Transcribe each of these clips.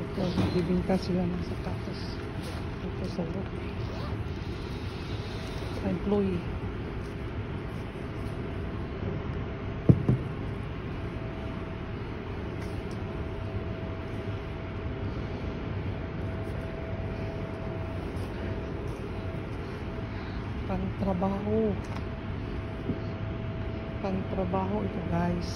So, bibingka sila ng sapatos. Ito sa work. Sa employee. Pang-trabaho. Pang-trabaho ito, guys.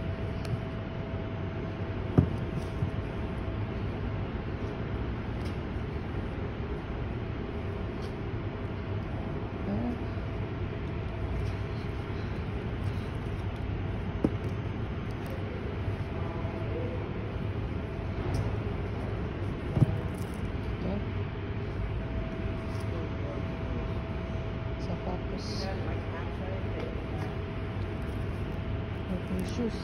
Sapatos. Okay, shoes.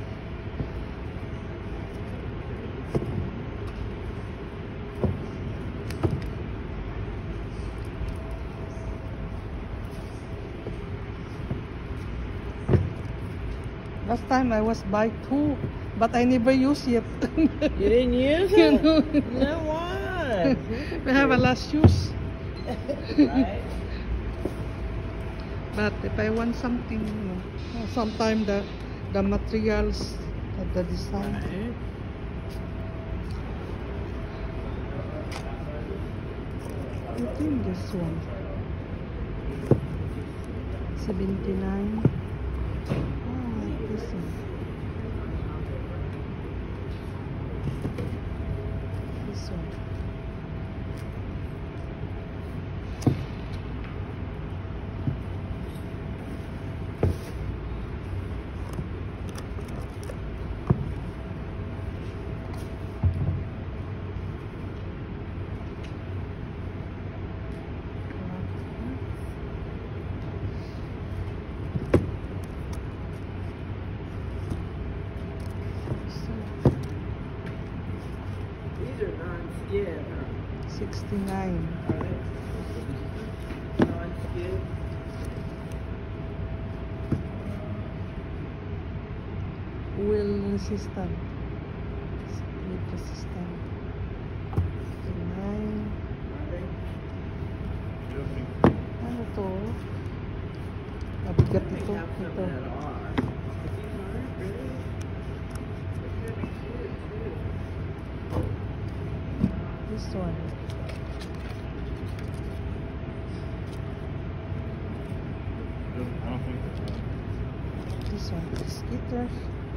Last time I was buy 2, but I never use yet. You didn't use You it? know. No, why? We have a last shoes. Right? But if I want something, you know, sometimes the materials, the design. Right. I think this one 79. Oh, this one. This one. These are non-skid, huh? 69. Right? Non-skid. Wheel resistant. Slip resistant. 69. Ano to? Mabigat They ito. have some Ito. that are. These aren't really. They're pretty cute, too. This one. I don't think This one. Skitters.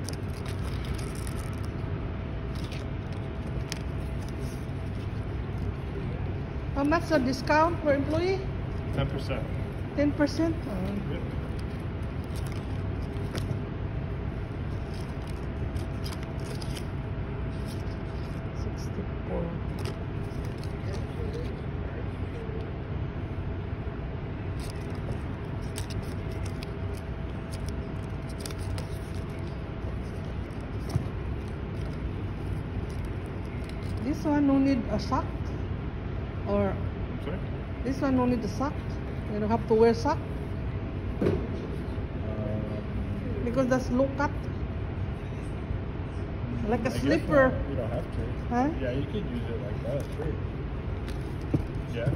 How much the discount per employee? 10%. 10%? Yep. This one no need a sock? Or I'm sorry? this one no need a sock? You don't have to wear sock? Because that's low cut. Like a I guess slipper. not. You don't have to. Huh? Yeah, you could use it like that, sure. Yeah.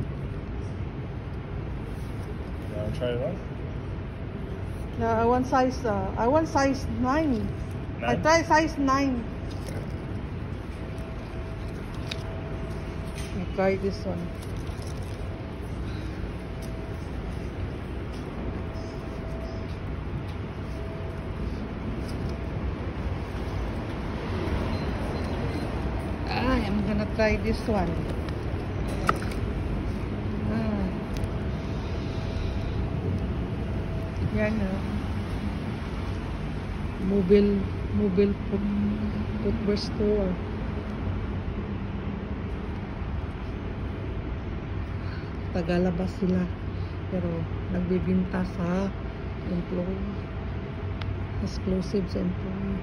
You wanna try it on? Yeah, I want size 9. I 9? try size 9. I try this one. I'm gonna try this one. Yan mobile footwear store. Tagalabas sila pero nagbibinta sa employee, exclusive sa employee.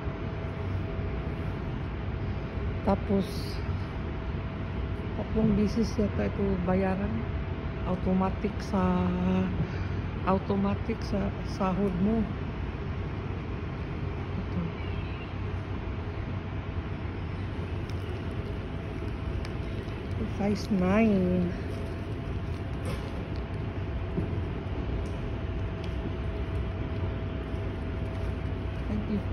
Tapos tatlong bisis yata ito bayaran, automatic sa sahod mo. Ito. Size 9. Thank you.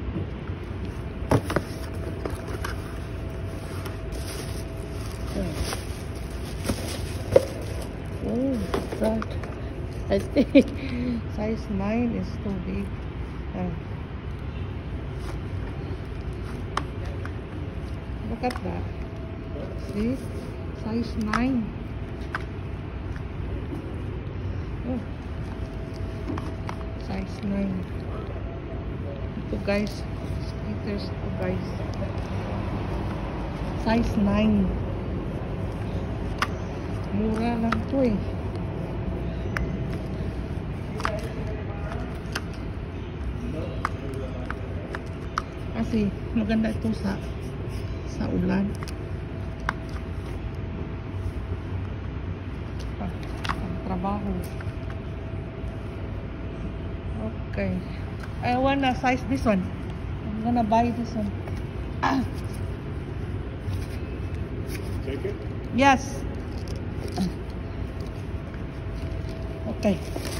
Oh, that. I think size 9 is too big. Look at that. See? Size 9. Oh. Size 9. Ito guys. Sneakers ito guys. Size 9. Mura lang to eh. Kasi maganda ito sa ulan. Ang trabaho. Okay. I wanna size this one. I'm gonna buy this one. Take it? Yes. Okay.